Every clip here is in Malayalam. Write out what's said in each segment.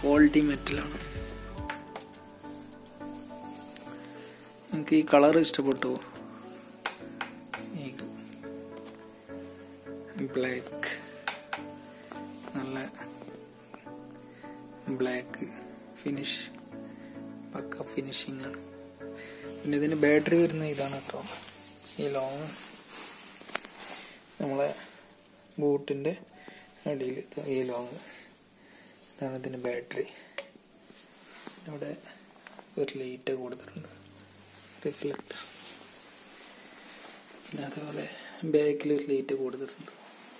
ക്വാളിറ്റി മെറ്റലാണ്. എനിക്ക് ഈ കളർ ഇഷ്ടപ്പെട്ടു. ബ്ലാക്ക്, നല്ല ബ്ലാക്ക് ഫിനിഷ്, പക്ക ഫിനിഷിംഗ് ആണ്. പിന്നെ ഇതിന് ബാറ്ററി വരുന്ന ഇതാണ് കേട്ടോ, ഈ ലോങ് നമ്മളെ ബൂട്ടിന്റെ അടിയിൽ ഈ ലോങ് ഇതാണ് ഇതിന് ബാറ്ററി. ഇവിടെ ഒരു ലൈറ്റ് കൊടുത്തിട്ടുണ്ട്, റിഫ്ലക്ടർ. പിന്നെ അതുപോലെ ബാക്കിൽ ഒരു ലൈറ്റ് കൊടുത്തിട്ടുണ്ട്.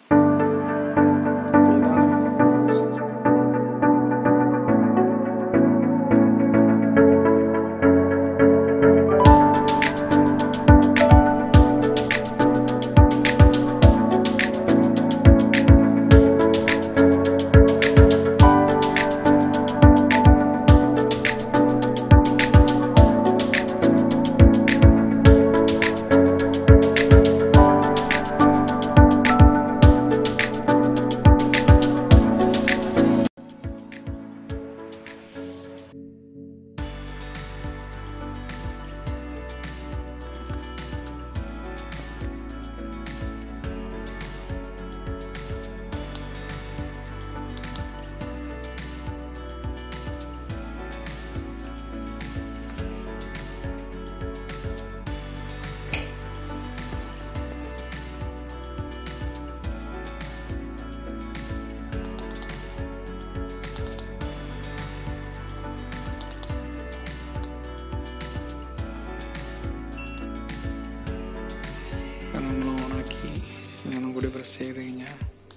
നമ്മൾ ഓണാക്കി ഒന്നും കൂടി പ്രസ് ചെയ്ത് കഴിഞ്ഞാൽ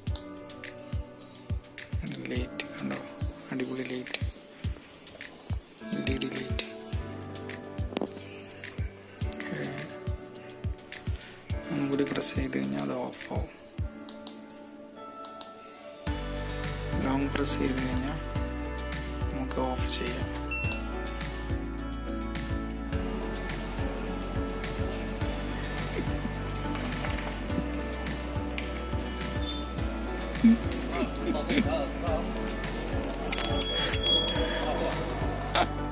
ലൈറ്റ് കണ്ടോ, അടിപൊളി ലൈറ്റ്, LED ലൈറ്റ്. ഒന്നും കൂടി പ്രസ് ചെയ്ത് കഴിഞ്ഞാൽ അത് ഓഫ് ആവും. ലോങ് പ്രസ് ചെയ്ത് കഴിഞ്ഞാൽ നമുക്ക് ഓഫ് ചെയ്യാം. Oh,